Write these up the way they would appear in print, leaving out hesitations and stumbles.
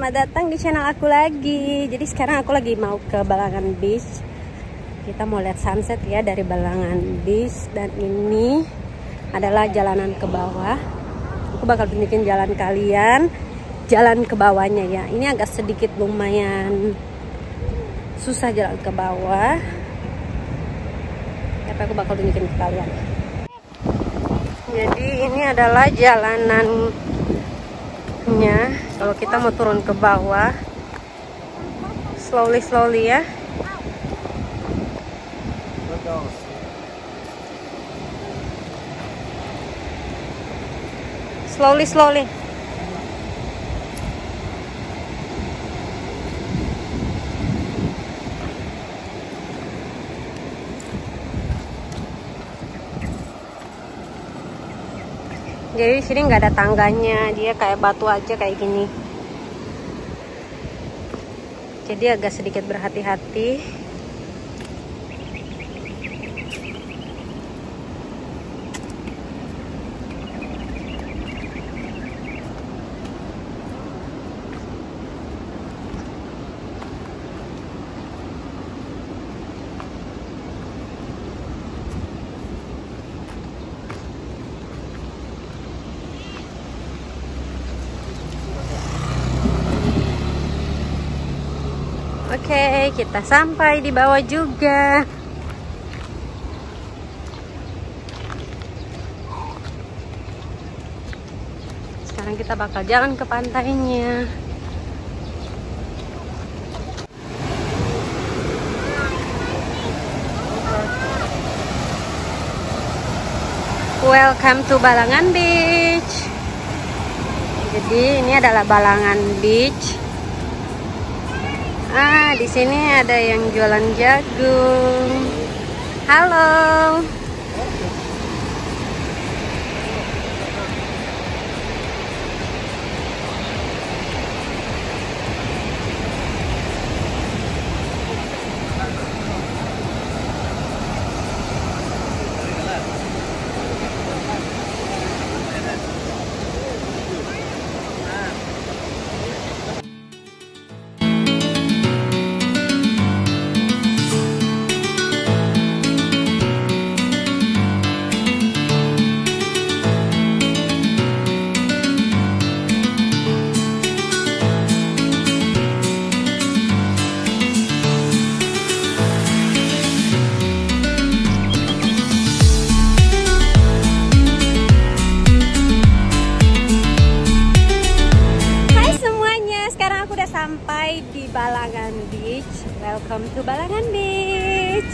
selamat datang di channel aku lagi. Jadi sekarang aku lagi mau ke Balangan Beach. Kita mau lihat sunset ya dari Balangan Beach. Dan ini adalah jalanan ke bawah. Aku bakal tunjukin jalan kalian, jalan ke bawahnya ya. Ini agak sedikit lumayan susah jalan ke bawah, tapi aku bakal tunjukin ke kalian. Jadi ini adalah jalanannya. Kalau kita mau turun ke bawah, slowly ya. Slowly. Jadi di sini nggak ada tangganya, dia kayak batu aja kayak gini. Jadi agak sedikit berhati-hati. Oke, kita sampai di bawah juga. Sekarang kita bakal jalan ke pantainya. Welcome to Balangan Beach. Jadi ini adalah Balangan Beach. Di sini ada yang jualan jagung. Halo. Sampai di Balangan Beach. Welcome to Balangan Beach.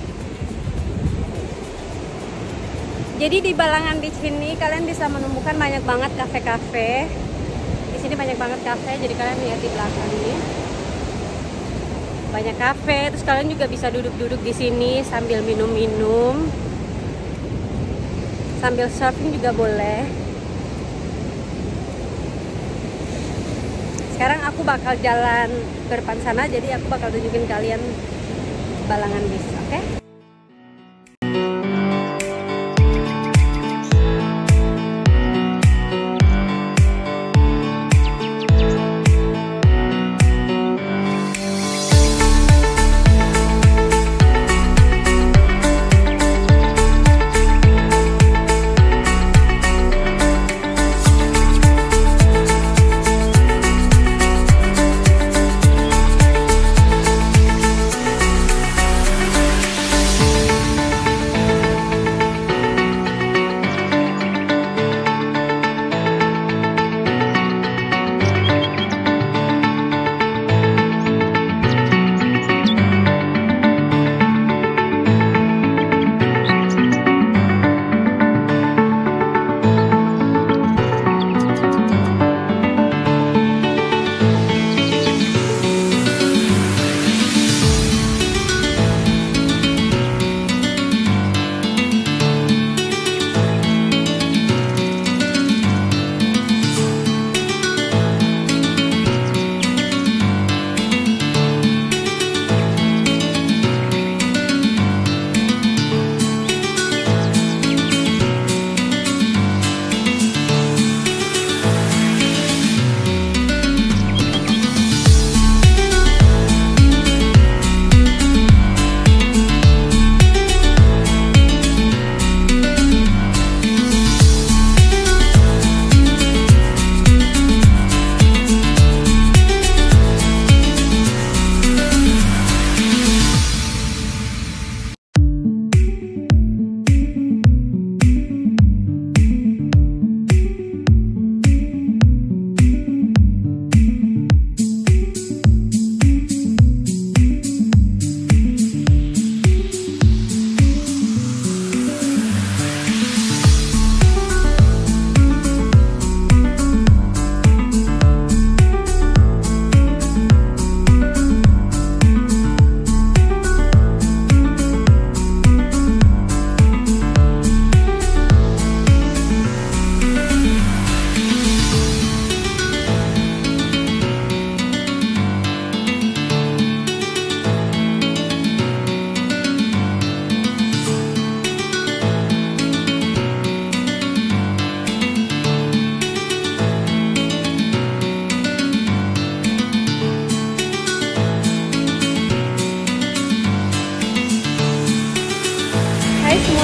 Jadi di Balangan Beach ini kalian bisa menemukan banyak banget kafe-kafe. Di sini banyak banget kafe. Jadi kalian lihat di belakang ini banyak kafe. Terus kalian juga bisa duduk-duduk di sini sambil minum-minum, sambil surfing juga boleh. Sekarang aku bakal jalan ke depan sana, jadi aku bakal tunjukin kalian Balangan Beach, oke?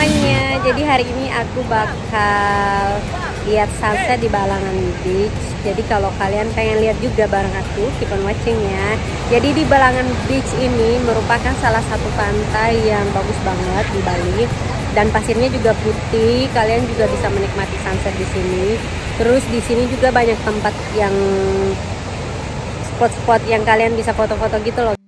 semuanya. Jadi hari ini aku bakal lihat sunset di Balangan Beach. Jadi kalau kalian pengen lihat juga bareng aku, keep on watching ya. Jadi di Balangan Beach ini merupakan salah satu pantai yang bagus banget di Bali. Dan pasirnya juga putih. Kalian juga bisa menikmati sunset di sini. Terus di sini juga banyak tempat yang spot-spot yang kalian bisa foto-foto gitu loh.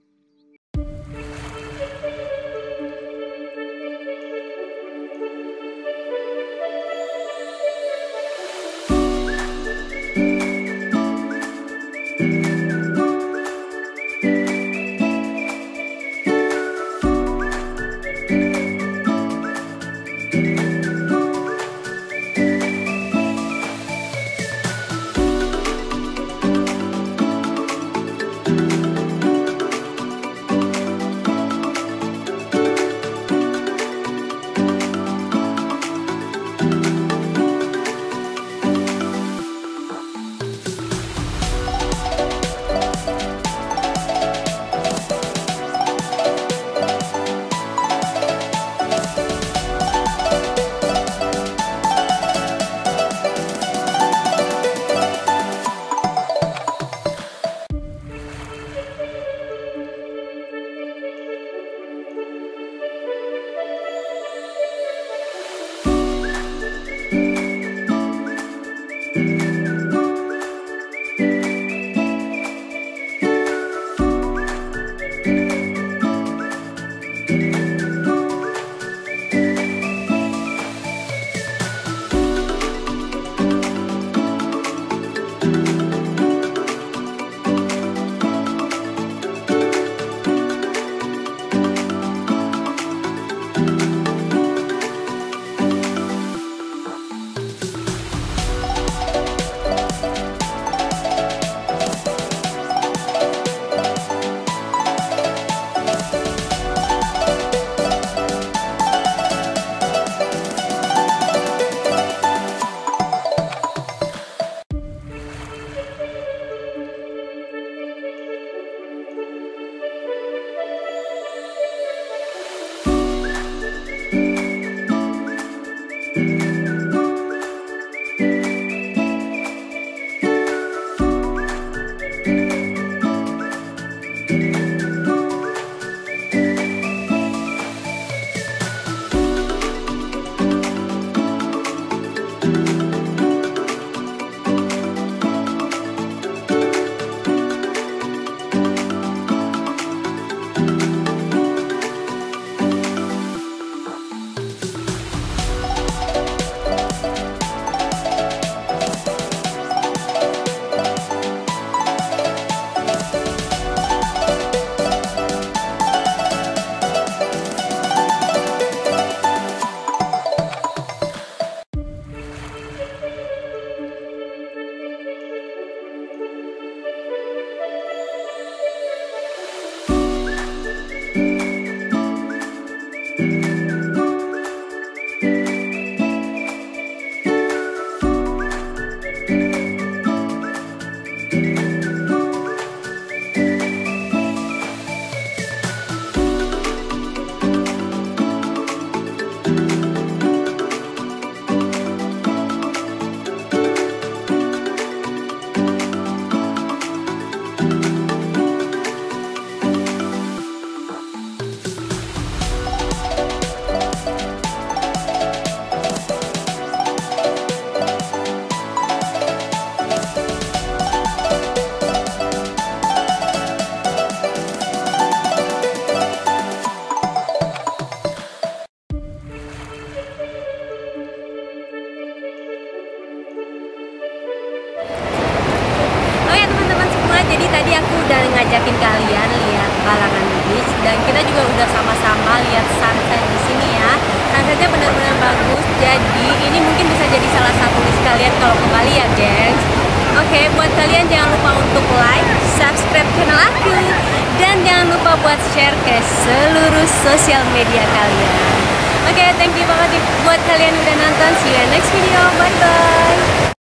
Jadi tadi aku udah ngajakin kalian lihat Balangan Beach dan kita juga udah sama-sama lihat sunset di sini ya. Sunsetnya benar-benar bagus. Jadi ini mungkin bisa jadi salah satu list kalian kalau ke Bali ya, gengs. Oke, buat kalian jangan lupa untuk like, subscribe channel aku dan jangan lupa buat share ke seluruh sosial media kalian. Oke, thank you banget buat kalian udah nonton. See you in next video. Bye bye.